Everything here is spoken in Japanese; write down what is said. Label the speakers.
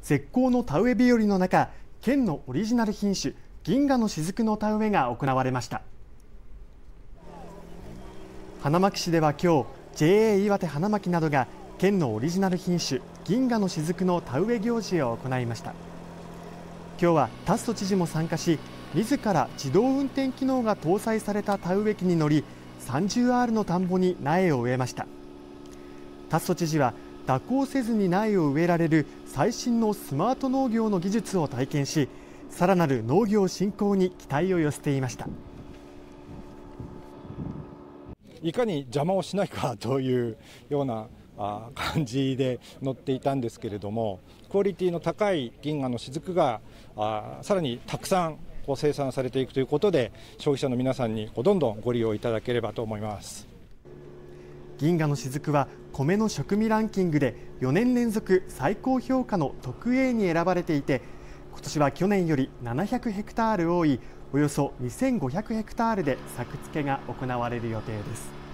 Speaker 1: 絶好の田植え日和の中、県のオリジナル品種銀河の雫の田植えが行われました。花巻市では今日 JA 岩手花巻などが県のオリジナル品種銀河の雫の田植え行事を行いました。今日は達増知事も参加し、自ら自動運転機能が搭載された田植え機に乗り 30R の田んぼに苗を植えました。達増知事は蛇行せずに苗を植えられる最新のスマート農業の技術を体験し、さらなる農業振興に期待を寄せていました。
Speaker 2: いかに邪魔をしないかというような感じで乗っていたんですけれども、クオリティの高い銀河の雫がさらにたくさん生産されていくということで、消費者の皆さんにどんどんご利用いただければと思います。
Speaker 1: 銀河の雫は米の食味ランキングで4年連続最高評価の特 A に選ばれていて、今年は去年より700ヘクタール多いおよそ2500ヘクタールで作付けが行われる予定です。